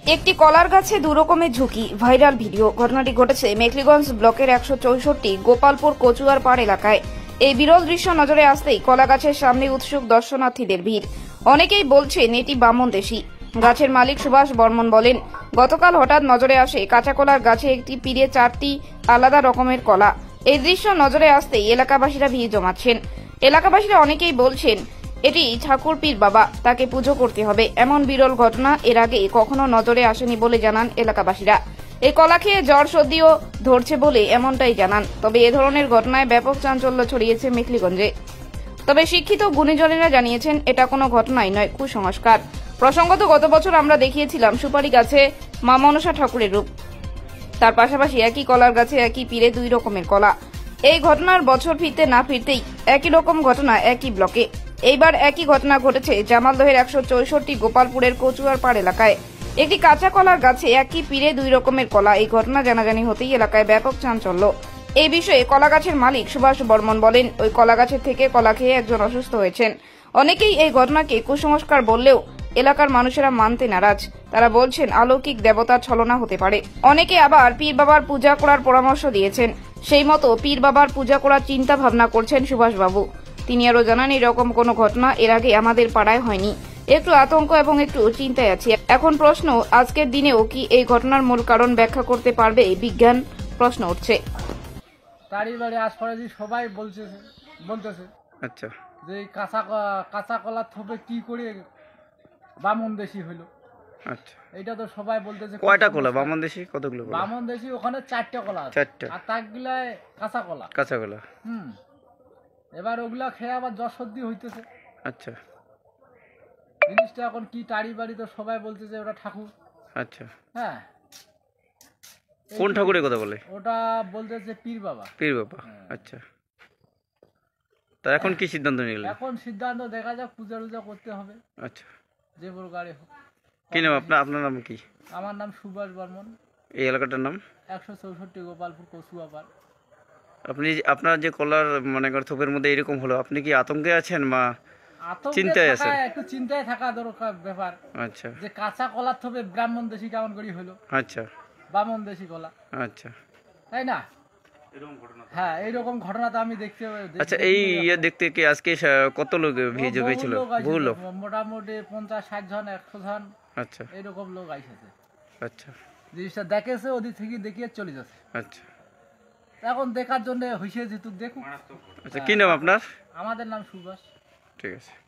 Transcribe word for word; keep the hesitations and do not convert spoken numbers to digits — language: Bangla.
একটি কলার গাছে দু রকমের ঝুঁকি, ভাইরাল ভিডিও। ঘটনাটি ঘটেছে মেখলিগঞ্জ ব্লকের একশো চৌষট্টি গোপালপুর কচুয়ার পাড় এলাকায়। এই বিরল দৃশ্য নজরে আসতেই কলা গাছের সামনে উৎসুক দর্শনার্থীদের ভিড়। অনেকেই বলছেন এটি বামন দেশি। গাছের মালিক সুভাষ বর্মন বলেন, গতকাল হঠাৎ নজরে আসে কাঁচা কলার গাছে একটি পিড়ে চারটি আলাদা রকমের কলা। এই দৃশ্য নজরে আসতেই এলাকাবাসীরা ভিড় জমাচ্ছেন। এলাকাবাসীরা অনেকেই বলছেন এটি ঠাকুর পীর বাবা, তাকে পুজো করতে হবে। এমন বিরল ঘটনা এর আগে কখনো নজরে আসেনি বলে জানান এলাকাবাসীরা। এই কলা খেয়ে জ্বর সর্দিও ধরছে বলে এমনটাই জানান। তবে এ ধরনের ঘটনায় ব্যাপক চাঞ্চল্য ছড়িয়েছে মেখলিগঞ্জে। তবে শিক্ষিত গুণীজনেরা জানিয়েছেন এটা কোনো ঘটনাই নয়, কুসংস্কার। প্রসঙ্গত গত বছর আমরা দেখিয়েছিলাম সুপারি গাছে মা মনসা ঠাকুরের রূপ, তার পাশাপাশি একই কলার গাছে একই পীরে দুই রকমের কলা। এই ঘটনার বছর ফিরতে না ফিরতেই একই রকম ঘটনা একই ব্লকে। এইবার একই ঘটনা ঘটেছে জামালদহের একশো চৌষট্টি গোপালপুরের কচুয়ার পাড় এলাকায়। একটি কাঁচা কলার গাছে একই পীরে দুই রকমের কলা। এই ঘটনা জানাজানি হতেই এলাকায় ব্যাপক চাঞ্চল্য। এই বিষয়ে কলা গাছের মালিক সুভাষ বর্মন বলেন, ওই কলা গাছের থেকে কলা খেয়ে একজন অসুস্থ হয়েছেন। অনেকেই এই ঘটনাকে কুসংস্কার বললেও এলাকার মানুষেরা মানতে নারাজ। তারা বলছেন অলৌকিক দেবতার ছলনা হতে পারে। অনেকে আবার পীর বাবার পূজা করার পরামর্শ দিয়েছেন। সেই মতো পীর বাবার পূজা করার চিন্তা ভাবনা করছেন সুভাষবাবু। তিনি আরো জানান, এরকম কোনো ঘটনা এর আগে আমাদের পাড়ায় হয়নি। একটু আতঙ্ক এবং একটু চিন্তায় আছি। এখন প্রশ্ন, আজকের দিনেও কি এই ঘটনার মূল কারণ ব্যাখ্যা করতে পারবে বিজ্ঞান? প্রশ্ন উঠছে। বাড়ি বাড়ি আশপাশে সবাই বলছে বলতেছে আচ্ছা, যে কাঁচা কাঁচা কলা থোপে কি করে বামন দেশি হইলো। আচ্ছা, এটা তো সবাই বলতেছে। কয়টা কলা বামন দেশি? কতগুলো কলা? বামন দেশি ওখানে চারটা কলা আছে, চারটা। আর তাকগুলায় কাঁচা কলা। কাঁচা কলা। হুম এবার ওগুলা খেয়ে আবার জ্বর সর্দি হইতেছে। আচ্ছা, জিনিসটা এখন কি টাড়ি বাড়ি তো সবাই বলতেছে ওটা ঠাকুর। আচ্ছা, হ্যাঁ, কোন ঠাকুরের কথা বলে? ওটা বলতেছে পীর বাবা। পীর বাবা। আচ্ছা, তা এখন কি সিদ্ধান্ত নিলেন? এখন সিদ্ধান্ত দেখা যাক, পূজা টুজা করতে হবে। আচ্ছা, যে বড় গাড়ি হোক। কি নাম আপনার? আপনার নাম কি? আমার নাম সুভাষ বর্মন। এই এলাকাটার নাম? একশো চৌষট্টি গোপালপুর কচুয়াপাড়। আপনি আপনার যে কলার মানে থোপের মধ্যে এরকম হলো, আপনি কি আতঙ্কে আছেন বা চিন্তায় আছেন? একটু চিন্তায় থাকা দরকার ব্যাপার। আচ্ছা, যে কাঁচা কলার থোপে ব্রাহ্মণ দেশি কেমন করে হলো, আচ্ছা, বামন দেশি কলা, আচ্ছা, তাই না? হ্যাঁ, এইরকম ঘটনা তো আমি দেখতে। আচ্ছা, এই ইয়ে দেখতে কি আজকে কত লোক ভিড় জমেছিল? বহু লোক, মোটামুটি পঞ্চাশ ষাট জন একশো জন আচ্ছা, এইরকম লোক আইসেছে। আচ্ছা, জিনিসটা দেখেছে, ওদিক থেকে দেখিয়ে চলে যাচ্ছে। আচ্ছা, এখন দেখার জন্য হইছে যেহেতু দেখুক। আচ্ছা, কি নাম আপনার? আমাদের নাম সুভাষ। ঠিক আছে।